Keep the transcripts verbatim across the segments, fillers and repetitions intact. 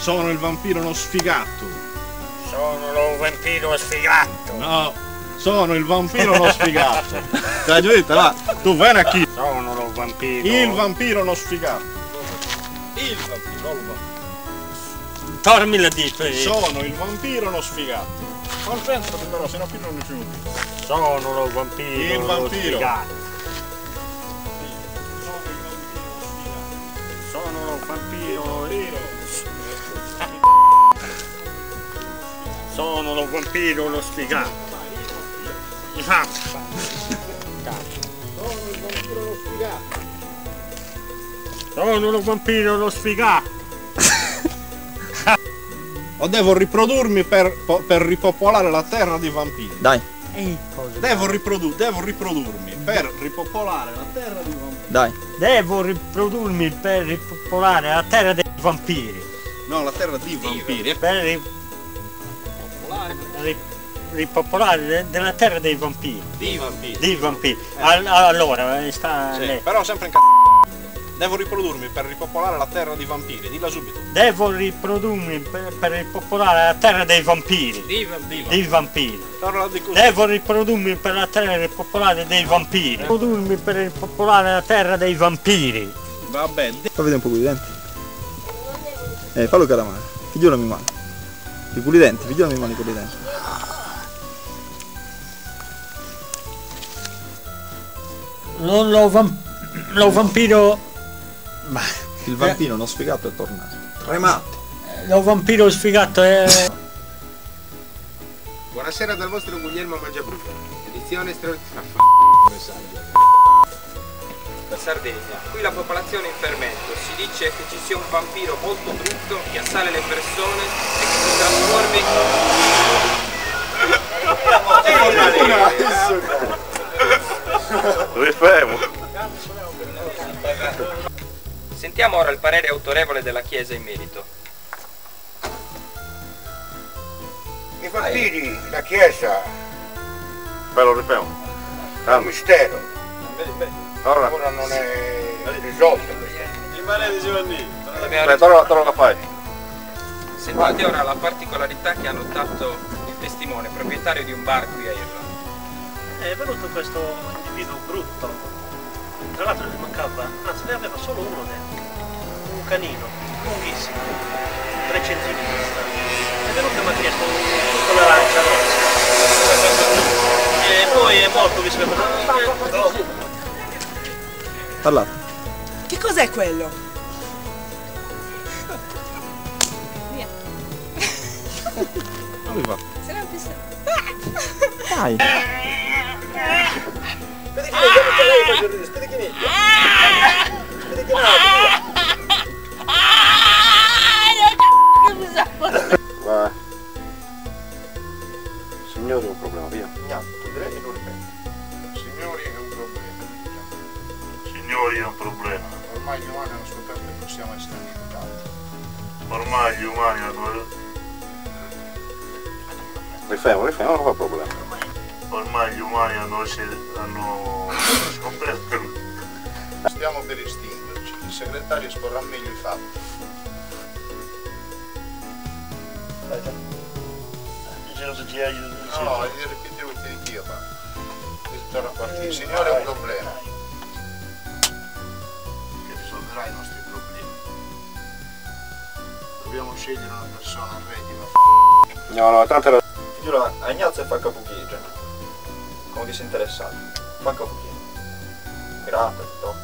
Sono il vampiro uno sfigato. Sono lo vampiro sfigato. No, sono il vampiro uno sfigato. Te l'hai già detto, là? Tu vieni a chi? Sono lo vampiro. Il vampiro uno sfigato. Il vampiro, non il vampiro. Tormi la dito. Eh. Sono il vampiro uno sfigato. Concentrati però, se no qui non ne più. Sono lo vampiro. Il vampiro. Sfigato. Sono lo vampiro. Sono lo vampiro lo sfigato. Sono lo vampiro lo sfigato. O devo riprodurmi per, per ripopolare la terra di vampiri? Dai. Devo, riprodu devo riprodurmi per ripopolare la terra di vampiri. Dai. Devo riprodurmi per ripopolare la terra dei vampiri. No, la terra di vampiri. Per ri ri ripopolare de della terra dei vampiri. Di vampiri. Di vampiri. All allora, sta sì, lei. però sempre in c***o. Devo riprodurmi per ripopolare la terra di vampiri. Dilla subito. Devo riprodurmi per, per ripopolare la terra dei vampiri. Di vampiri. Di vampiri. Devo riprodurmi per la terra ripopolare dei vampiri. Riprodurmi per ripopolare la terra dei vampiri. Vabbè. Fa vedere un po' i denti. Eh, fallo caramare. Figliola mi mano. Ti puli i denti, figliola mi mano con i denti. Non lo, vamp lo vampiro. Ma il vampiro non sfigato è tornato. Tremante. Lo vampiro sfigato è. Buonasera dal vostro Guglielmo Mangiabruto. Edizione straordinaria. La Sardegna. Qui la popolazione è in fermento. Si dice che ci sia un vampiro molto brutto che assale le persone e che si trasformi. Rifemo. Sentiamo ora il parere autorevole della Chiesa in merito. I vampiri, la Chiesa, Bello rifemo. è un mistero. Allora. Ancora non è risolto questo. Aspetta, ora, ora la fai. Sentite ora la particolarità che ha notato il testimone, proprietario di un bar qui a Irlanda. È venuto questo individuo brutto, tra l'altro ne mancava, anzi ne aveva solo uno dentro, un canino, lunghissimo, tre centimetri di distanza. È venuto e mi ha chiesto tutta l'arancia rossa. E poi è morto visto che... Parlate. Che cos'è quello? Via. Dove va? Se non pista. Dai. Vedi che ne chiama lei per il rischio, vedi che ne vedi che ne Vai. Signore, un problema, via. no, direi che non ripeto. Signori, è un problema. Signori, è un problema. Ormai gli umani hanno scoperto che non siamo esterminati. Ormai gli umani hanno... Rifemo, rifemo, non fa problema. Ormai gli umani hanno, hanno scoperto. Stiamo per estinguerci. Il segretario esporrà meglio i fatti. No, no, li ripetevo di Dio, ma torna a partire. Il Signore è un problema che risolverà i nostri problemi. Dobbiamo scegliere una persona reddita. No, no, tanto era... Figliola, agnazza e fa capuchino. Come disinteressato. Fa capuchino. Gratta, ti tocca.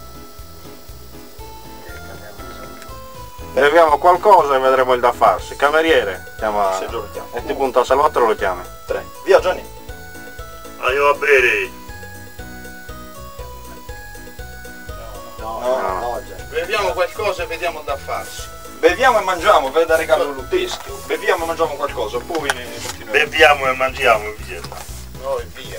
Beviamo qualcosa e vedremo il da farsi. Cameriere, chiama... Se lo chiamo. E ti punta a salotto e lo chiami. Tre. Via Johnny. Ah, io va bene. No, no, no, no, già. Beviamo qualcosa e vediamo da farsi. Beviamo e mangiamo, per dare regalo all'uttesco. Beviamo e mangiamo qualcosa, poi ne continuiamo. Beviamo e mangiamo, via. No, e via.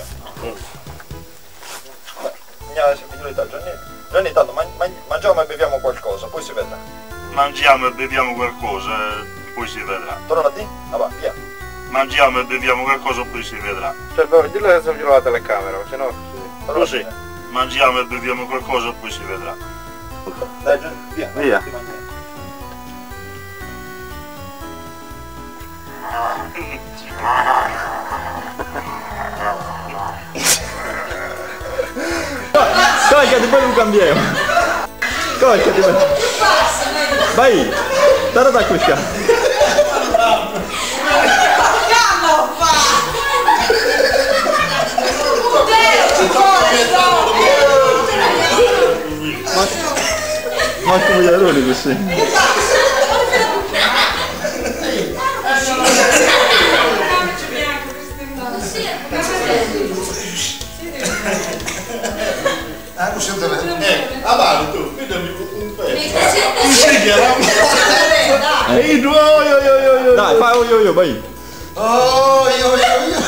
Andiamo sempre di Gianni. Gianni, tanto man man mangiamo e beviamo qualcosa, poi si vedrà. Mangiamo e beviamo qualcosa, poi si vedrà. Torna di? Ah va, via. Mangiamo e beviamo qualcosa, poi si vedrà. Cioè, dillo che sono la telecamera, se no... Così. Mangiamo e beviamo qualcosa, poi si vedrà. Dai Gianni, via. Via. Ti Colcati, poi non cambiamo. Colcati, poi. Vai, tara da questa. Ma come gli errori così? Ah, non siete bene. Eh, avanti tu, qui dammi un pezzo. Tu sei chiaro? Ehi, due, oi, oi, oi, oi. Dai, fai oi, oi, vai. Oh, io, io, io.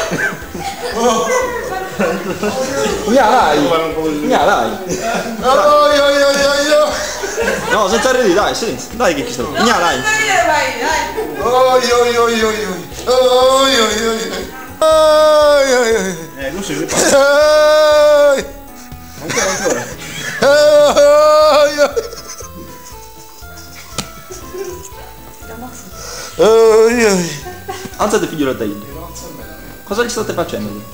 Mia, dai. Mia, dai. Oh, io, io, io, io. No, senza ridere, dai, senza. Dai che ci sto. Mia, dai. Oh, io, io, io, io. Oh, io, io, io. Oh, io, io. Eh, non si riparte. Ancora, ancora. Oh, io. Oh, io. Alzate figlio da io. Cosa gli state facendo lì?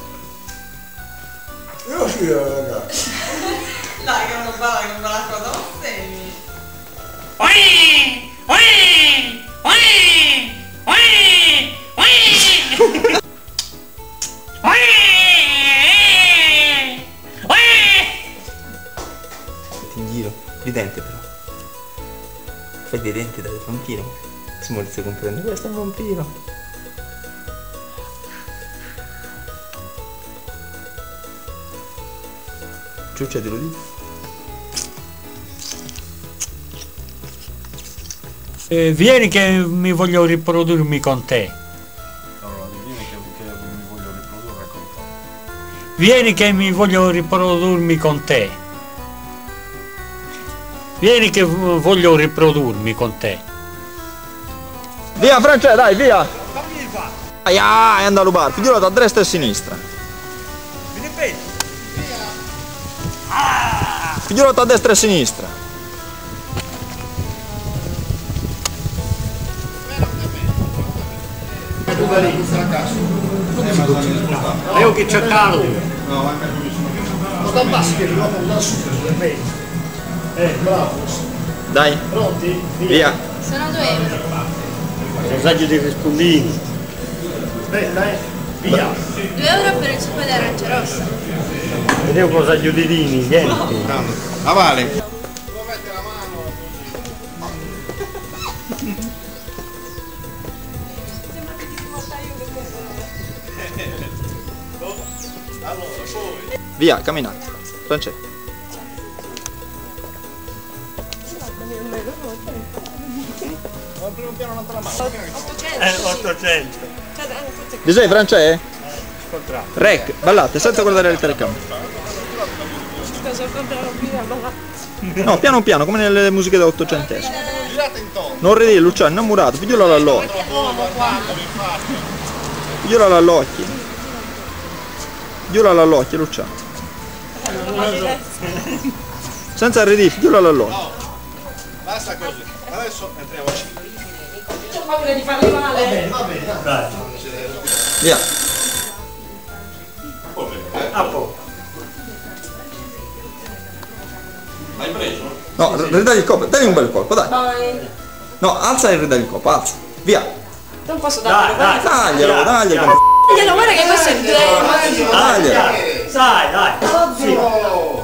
Io sì, ragazzi. Dai, che non parla, che non parla cosa, non sei. In giro, ridente però. Fai dei denti da vampiro. Si Maurizio comprende, questo è un vampiro. Ciucciatelo lì. Eh, vieni che mi voglio riprodurmi con te. Allora, vieni che, che mi voglio riprodurre con te. Vieni che mi voglio riprodurmi con te. Vieni che v- voglio riprodurmi con te. Via Francesco, dai, via! Dai, ah, è andato a rubare, figliolo da destra e a sinistra. Figliolo da destra e a sinistra. Io che c'è caldo. Sta bassi che l'uomo da su, eh, bravo. Dai, Pronti? via. Sono due euro. Messaggio di rispondini. Aspetta, eh. Via. due euro per il succo di arancia rossa. Vediamo cosa gli udirini, niente. Ah, vale. Via, camminate. Francesco. Eh, ottocento. Di sei Francesco? Rec, ballate senza guardare le telecamere. No, piano piano, come nelle musiche da ottocentesche. Non ridere, Luciano, innamorato, figliolo all'occhio. Figliolo all'occhio. Figliolo all'occhio, Luciano. Senza arredire, figliolo all'occhio. Basta così. Adesso entriamo a cinque. Ho paura di farli male. Va bene, dai. Via. A poco. L'hai preso? No, ridagli il colpo, dagli un bel colpo, dai. Dai. No, alza e ridagli il colpo, alza. Via. Non posso Dai, darlo. dai. Taglialo, taglialo. Taglialo, guarda che questo è il Taglialo. Dai, dai. Sì. Oh.